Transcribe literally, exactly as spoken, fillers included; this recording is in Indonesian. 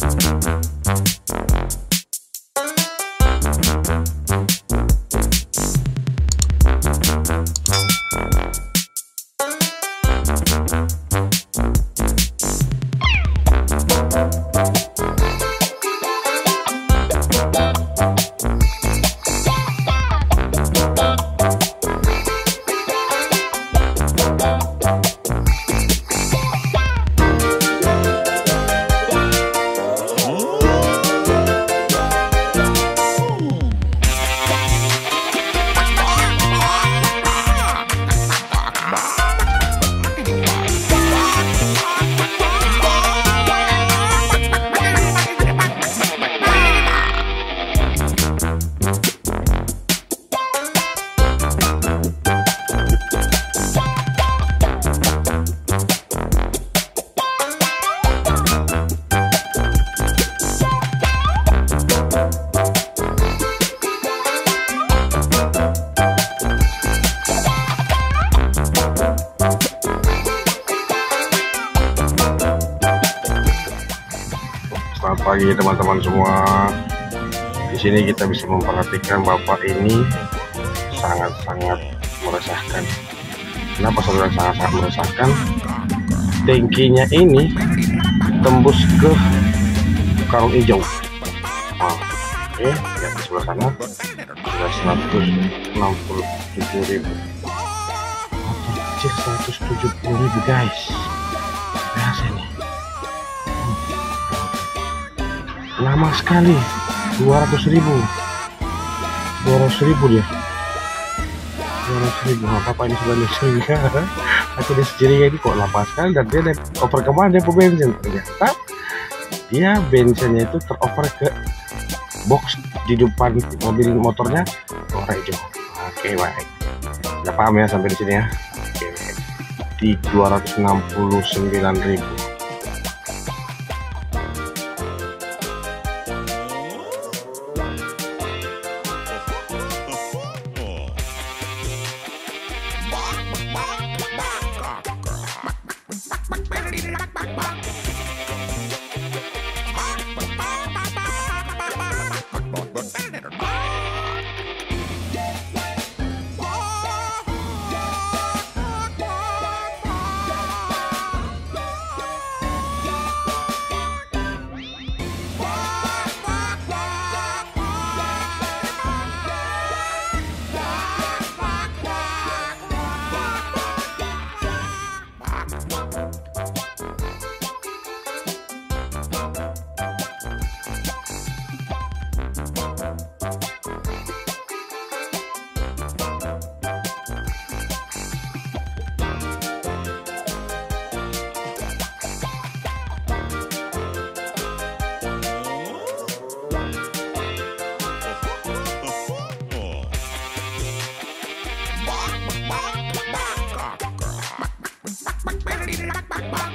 Selamat pagi teman-teman semua. Di sini kita bisa memperhatikan bapak ini sangat-sangat meresahkan. Kenapa saudara sangat-sangat meresahkan? Tangkinya ini tembus ke karung hijau. Nah, oke, lihat di sebelah sana sudah seratus enam puluh tujuh ribu. Kecil seratus tujuh puluh ribu guys. Biasa nih. Lama sekali, dua ratus ribu dua ratus ribu dia dua ratus ribu. Nah, apa ini sudah listriknya? Aku dia sendiri ini kok lama sekali, dan dia ada oper kemana, dia bensin. Ternyata dia bensinnya itu teroper ke box di depan mobil motornya warna hijau. Oke, baik, udah paham ya sampai di sini ya. Oke, baik. Di dua ratus enam puluh sembilan ribu. Bang, bang, bang.